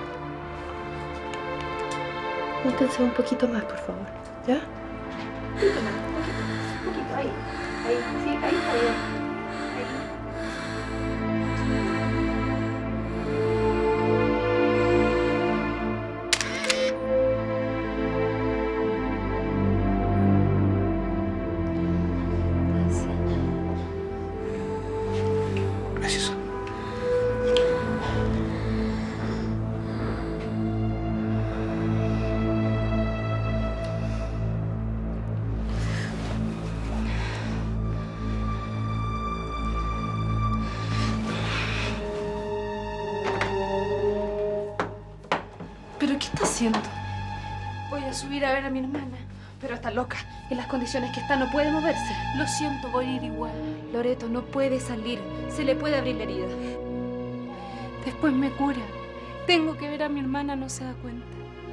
júntense un poquito más, por favor. ¿Ya? Un poquito más, un poquito, un poquito, ahí. Ahí, sí, ahí, ahí. ahí. siento. Voy a subir a ver a mi hermana. Pero está loca. En las condiciones que está no puede moverse. Lo siento, voy a ir igual. Loreto, no puede salir. Se le puede abrir la herida. Después me cura. Tengo que ver a mi hermana, no se da cuenta.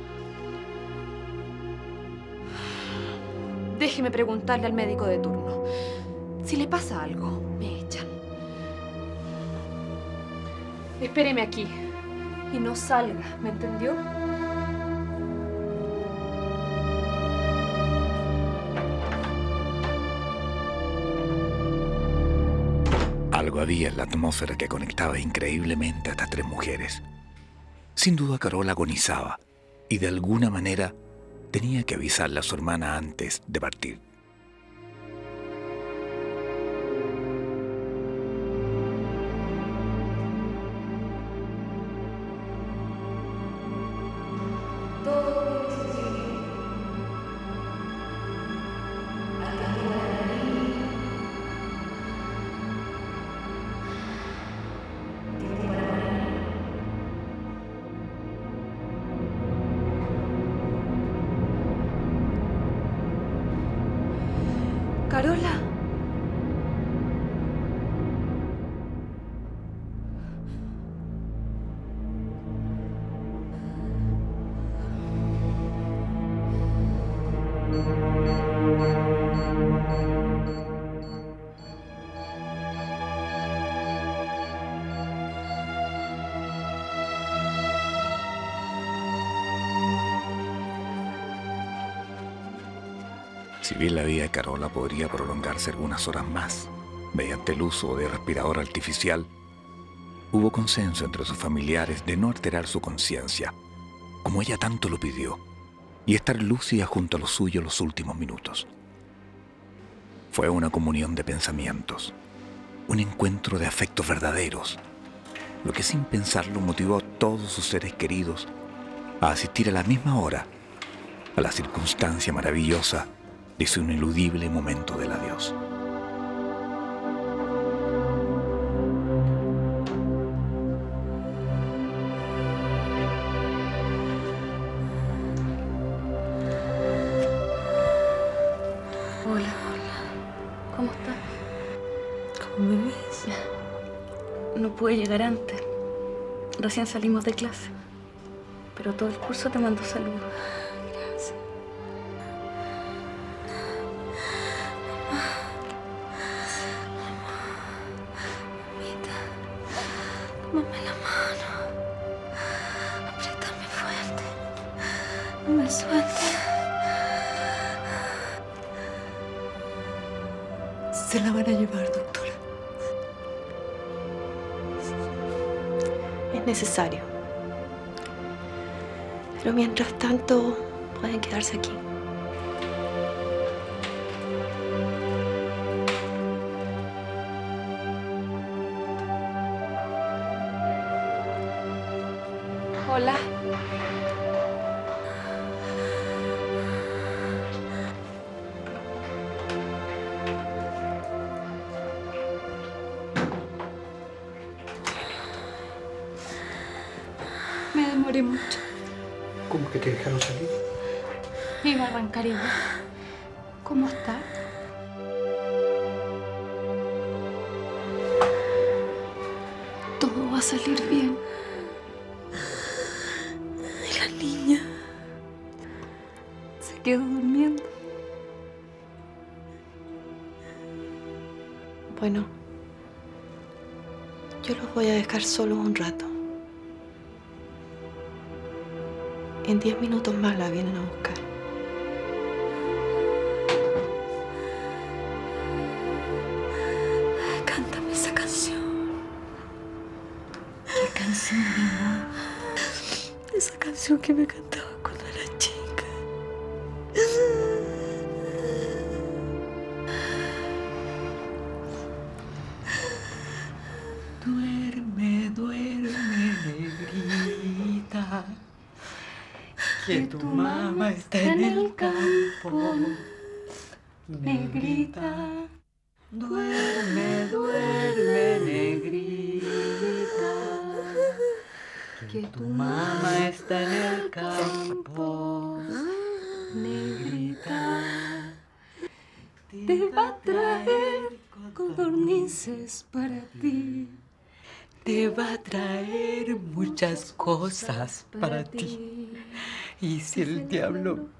Déjeme preguntarle al médico de turno. Si le pasa algo, me echan. Espéreme aquí. Y no salga, ¿me entendió? Algo había en la atmósfera que conectaba increíblemente a estas tres mujeres. Sin duda Carola agonizaba y de alguna manera tenía que avisarle a su hermana antes de partir. Carola. Si bien la vida de Carola podría prolongarse algunas horas más mediante el uso de respirador artificial, hubo consenso entre sus familiares de no alterar su conciencia, como ella tanto lo pidió, y estar lúcida junto a los suyos los últimos minutos. Fue una comunión de pensamientos, un encuentro de afectos verdaderos, lo que sin pensarlo motivó a todos sus seres queridos a asistir a la misma hora a la circunstancia maravillosa de su ineludible momento del adiós. Hola. ¿Cómo estás? ¿Cómo me ves? No pude llegar antes. Recién salimos de clase. Pero todo el curso te mandó saludos. Gracias. Mamita, tómame la mano. Apriétame fuerte. No me sueltes. Se la van a llevar, doctora. Es necesario. Pero mientras tanto, pueden quedarse aquí. Hola. Me demoré mucho. ¿Cómo que te dejaron salir? Me iba a arrancar igual. ¿Cómo está? Todo va a salir bien. ¿Y la niña? Se quedó durmiendo. Bueno, yo los voy a dejar solos un rato. En diez minutos más la vienen a buscar. Cántame esa canción. ¿Qué canción, mi amor? Esa canción que me cantaba cuando era chica. Duerme, duerme, negrita, que tu mamá está en el campo. Negrita, duerme, duerme, negrita, que tu mamá está en el campo. voz, negrita, te va a traer codornices para ti. Te va a traer muchas cosas para ti. Y si el diablo...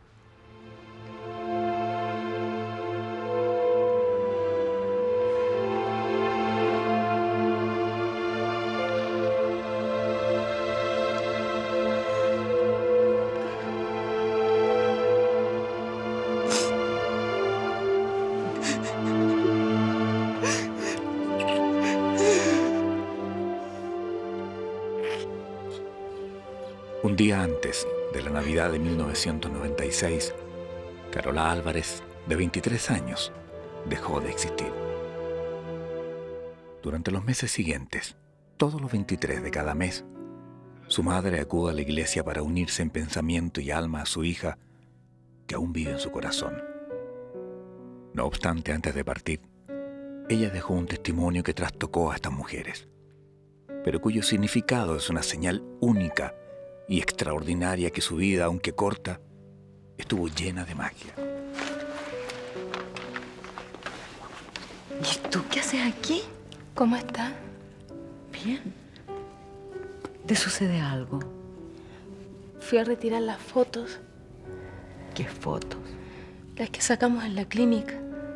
Un día antes de la Navidad de mil novecientos noventa y seis, Carola Álvarez, de veintitrés años, dejó de existir. Durante los meses siguientes, todos los veintitrés de cada mes, su madre acude a la iglesia para unirse en pensamiento y alma a su hija, que aún vive en su corazón. No obstante, antes de partir, ella dejó un testimonio que trastocó a estas mujeres, pero cuyo significado es una señal única y extraordinaria que su vida, aunque corta, estuvo llena de magia. ¿Y tú qué haces aquí? ¿Cómo estás? Bien. ¿Te sucede algo? Fui a retirar las fotos. ¿Qué fotos? Las que sacamos en la clínica.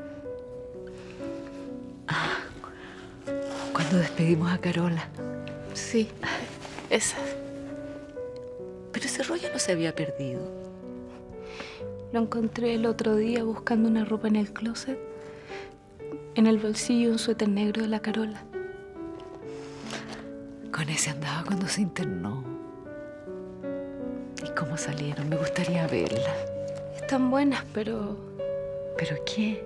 Ah, cuando despedimos a Carola. Sí, esas. Pero ese rollo no se había perdido. Lo encontré el otro día buscando una ropa en el closet. En el bolsillo un suéter negro de la Carola. Con ese andaba cuando se internó. ¿Y cómo salieron? Me gustaría verlas. Están buenas, pero... ¿Pero qué?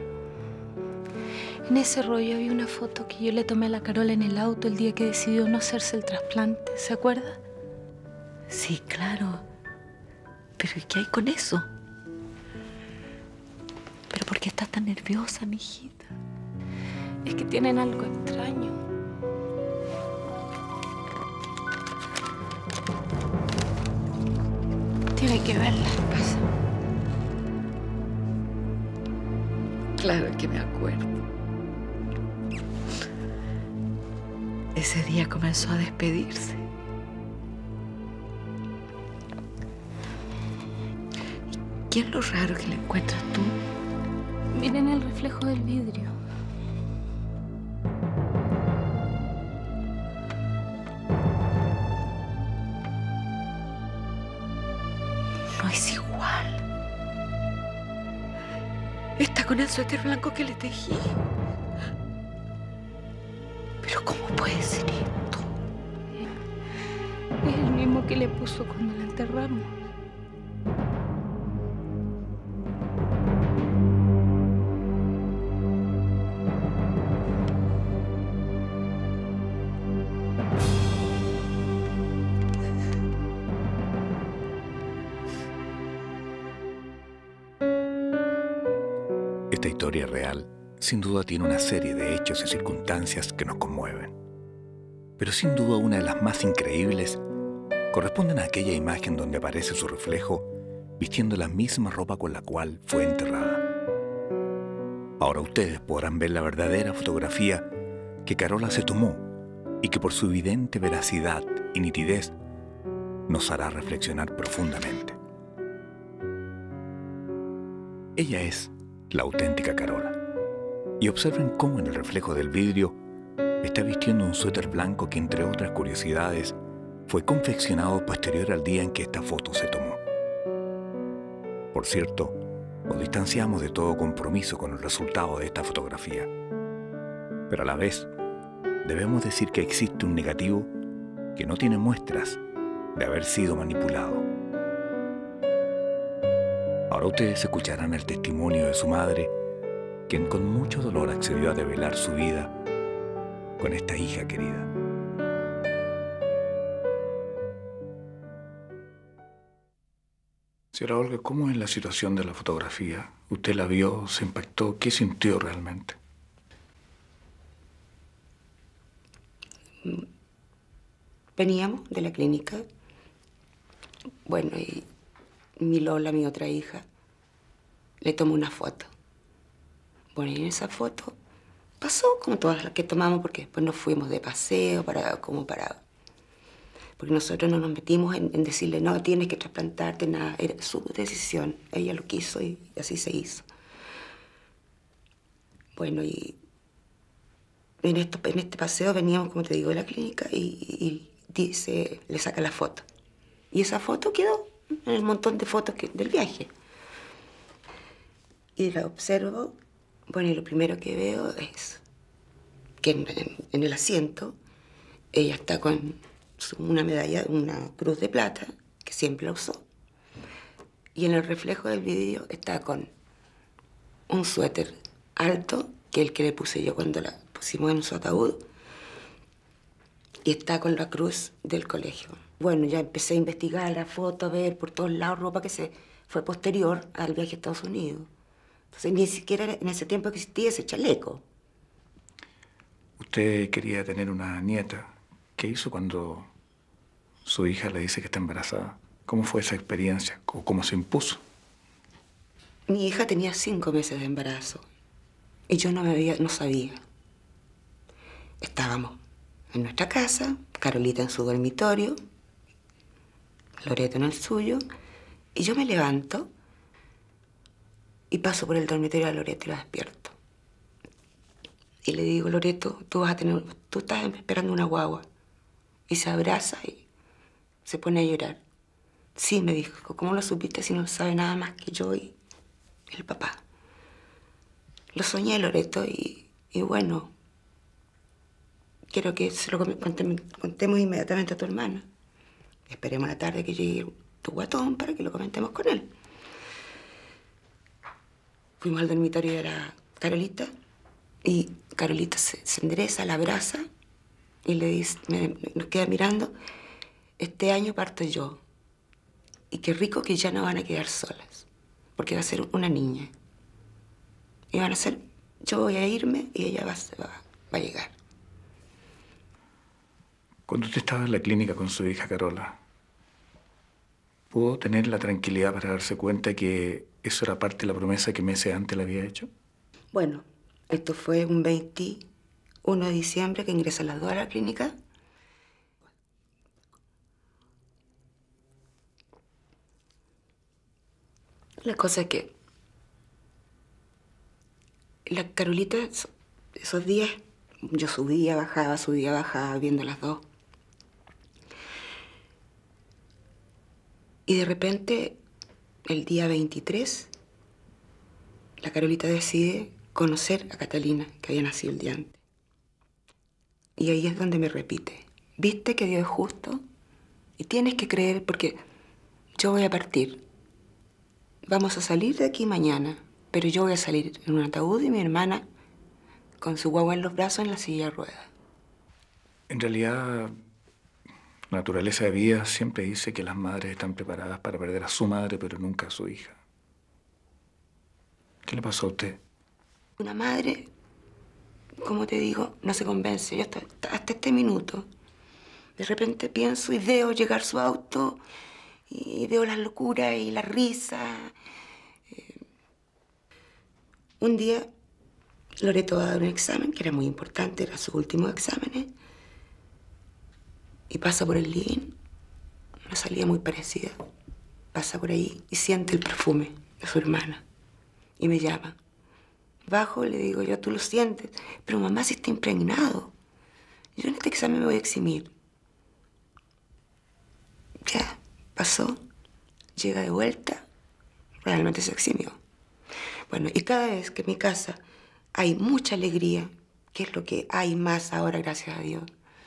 En ese rollo había una foto que yo le tomé a la Carola en el auto el día que decidió no hacerse el trasplante. ¿Se acuerda? Sí, claro. ¿Pero y qué hay con eso? ¿Pero por qué estás tan nerviosa, mijita? Es que tienen algo extraño. Tiene que verla. Pasa. Claro que me acuerdo. Ese día comenzó a despedirse. ¿Qué es lo raro que le encuentras tú? Miren el reflejo del vidrio. No es igual. Está con el suéter blanco que le tejí. ¿Pero cómo puede ser esto? Es el mismo que le puso cuando la enterramos. Esta historia real, sin duda, tiene una serie de hechos y circunstancias que nos conmueven. Pero sin duda una de las más increíbles corresponden a aquella imagen donde aparece su reflejo vistiendo la misma ropa con la cual fue enterrada. Ahora ustedes podrán ver la verdadera fotografía que Carola se tomó y que por su evidente veracidad y nitidez nos hará reflexionar profundamente. Ella es la auténtica Carola. Y observen cómo en el reflejo del vidrio está vistiendo un suéter blanco que, entre otras curiosidades, fue confeccionado posterior al día en que esta foto se tomó. Por cierto, nos distanciamos de todo compromiso con el resultado de esta fotografía. Pero a la vez, debemos decir que existe un negativo que no tiene muestras de haber sido manipulado. Ahora ustedes escucharán el testimonio de su madre, quien con mucho dolor accedió a develar su vida con esta hija querida. Señora Olga, ¿cómo es la situación de la fotografía? ¿Usted la vio, se impactó? ¿Qué sintió realmente? Veníamos de la clínica Bueno, y mi Lola, mi otra hija, le tomó una foto. Bueno, y en esa foto pasó como todas las que tomamos, porque después nos fuimos de paseo, para, como para... Porque nosotros no nos metimos en, en decirle, no, tienes que trasplantarte, nada. Era su decisión. Ella lo quiso y así se hizo. Bueno, y en, esto, en este paseo veníamos, como te digo, de la clínica y, y dice, le saca la foto. Y esa foto quedó en el montón de fotos que, del viaje. Y la observo, bueno, y lo primero que veo es que en, en, en el asiento ella está con su, una medalla, una cruz de plata, que siempre la usó. Y en el reflejo del vidrio está con un suéter alto, que es el que le puse yo cuando la pusimos en su ataúd, y está con la cruz del colegio. Bueno, ya empecé a investigar la foto, a ver por todos lados ropa que se fue posterior al viaje a Estados Unidos. Entonces, ni siquiera en ese tiempo existía ese chaleco. Usted quería tener una nieta. ¿Qué hizo cuando su hija le dice que está embarazada? ¿Cómo fue esa experiencia? ¿O cómo se impuso? Mi hija tenía cinco meses de embarazo y yo no, me había, no sabía. Estábamos en nuestra casa, Carolita en su dormitorio, Loreto en el suyo, y yo me levanto y paso por el dormitorio de Loreto y la despierto. Y le digo, Loreto, tú vas a tener, tú estás esperando una guagua. Y se abraza y se pone a llorar. Sí, me dijo, ¿cómo lo supiste si no lo sabe nada más que yo y el papá? Lo soñé, Loreto, y, y bueno, quiero que se lo contemos, contemos inmediatamente a tu hermana. Esperemos a la tarde que llegue tu guatón para que lo comentemos con él. Fuimos al dormitorio de la Carolita y Carolita se, se endereza, la abraza y le dice, me, nos queda mirando, este año parto yo. Y qué rico que ya no van a quedar solas, porque va a ser una niña. Y van a ser, yo voy a irme y ella va, va, va a llegar. Cuando usted estaba en la clínica con su hija Carola, ¿pudo tener la tranquilidad para darse cuenta que eso era parte de la promesa que meses antes le había hecho? Bueno, esto fue un veintiuno de diciembre que ingresan las dos a la clínica. La cosa es que la Carolita, esos días, yo subía, bajaba, subía, bajaba, viendo las dos. Y de repente, el día veintitrés, la Carolita decide conocer a Catalina, que había nacido el día antes. Y ahí es donde me repite, ¿viste que Dios es justo? Y tienes que creer porque yo voy a partir. Vamos a salir de aquí mañana, pero yo voy a salir en un ataúd y mi hermana con su guagua en los brazos en la silla de ruedas. En realidad, la naturaleza de vida siempre dice que las madres están preparadas para perder a su madre, pero nunca a su hija. ¿Qué le pasó a usted? Una madre, como te digo, no se convence. Yo hasta, hasta este minuto, de repente pienso y veo llegar su auto y veo las locuras y la risa. Eh, un día, Loreto va a dar un examen, que era muy importante, era su último examen, y pasa por el living, una salida muy parecida. Pasa por ahí y siente el perfume de su hermana. Y me llama. Bajo, le digo yo, tú lo sientes, pero mamá sí está impregnado. Yo en este examen me voy a eximir. Ya, pasó, llega de vuelta, realmente se eximió. Bueno, y cada vez que en mi casa hay mucha alegría, que es lo que hay más ahora, gracias a Dios,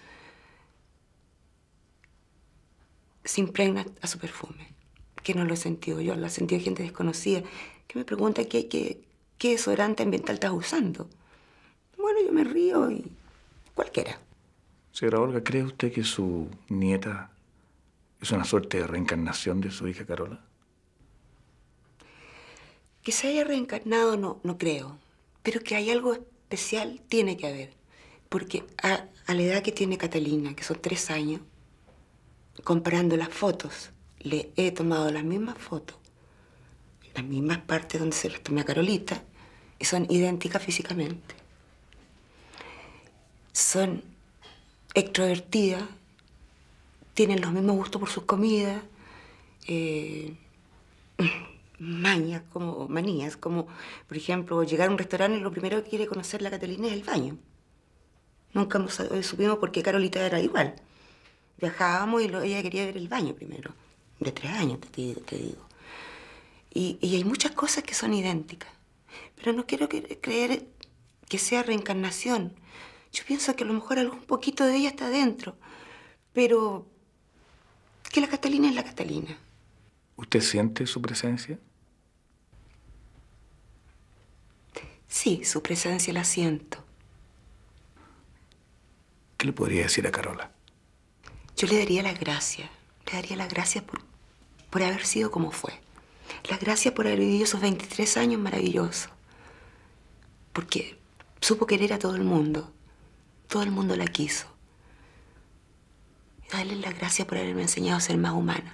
se impregna a su perfume, que no lo he sentido yo, lo ha sentido gente desconocida, que me pregunta qué, qué, qué desodorante ambiental estás usando. Bueno, yo me río y cualquiera. Señora Olga, ¿cree usted que su nieta es una suerte de reencarnación de su hija Carola? Que se haya reencarnado no, no creo, pero que hay algo especial tiene que haber. Porque a, a la edad que tiene Catalina, que son tres años, comparando las fotos le he tomado las mismas fotos, las mismas partes donde se las tomé a Carolita, y son idénticas físicamente. Son extrovertidas, tienen los mismos gustos por sus comidas, eh, mañas, como manías, como, por ejemplo, llegar a un restaurante y lo primero que quiere conocer la Catalina es el baño. Nunca nos supimos por qué Carolita era igual. Viajábamos y lo, ella quería ver el baño primero. De tres años, te digo. Te digo. Y, y hay muchas cosas que son idénticas. Pero no quiero que, creer que sea reencarnación. Yo pienso que a lo mejor algún poquito de ella está dentro. Pero que la Catalina es la Catalina. ¿Usted siente su presencia? Sí, su presencia la siento. ¿Qué le podría decir a Carola? Yo le daría las gracias. Le daría las gracias por, por haber sido como fue. Las gracias por haber vivido esos veintitrés años maravillosos. Porque supo querer a todo el mundo. Todo el mundo la quiso. Y darle las gracias por haberme enseñado a ser más humana.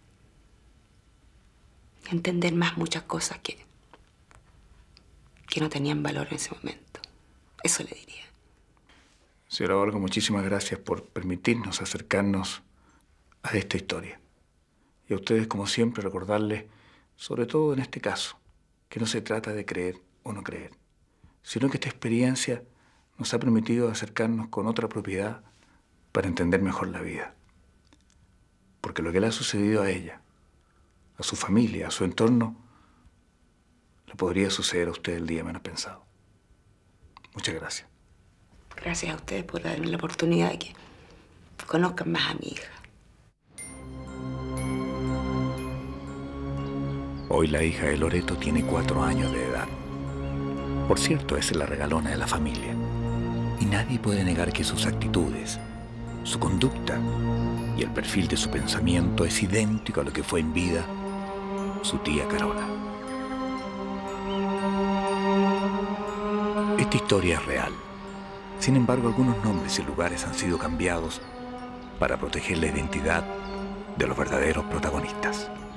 Y entender más muchas cosas que, que no tenían valor en ese momento. Eso le diría. Señora Olga, muchísimas gracias por permitirnos acercarnos a esta historia. Y a ustedes, como siempre, recordarles, sobre todo en este caso, que no se trata de creer o no creer, sino que esta experiencia nos ha permitido acercarnos con otra propiedad para entender mejor la vida. Porque lo que le ha sucedido a ella, a su familia, a su entorno, le podría suceder a usted el día menos pensado. Muchas gracias. Gracias a ustedes por darme la oportunidad de que conozcan más a mi hija. Hoy la hija de Loreto tiene cuatro años de edad. Por cierto, es la regalona de la familia. Y nadie puede negar que sus actitudes, su conducta y el perfil de su pensamiento es idéntico a lo que fue en vida su tía Carola. Esta historia es real. Sin embargo, algunos nombres y lugares han sido cambiados para proteger la identidad de los verdaderos protagonistas.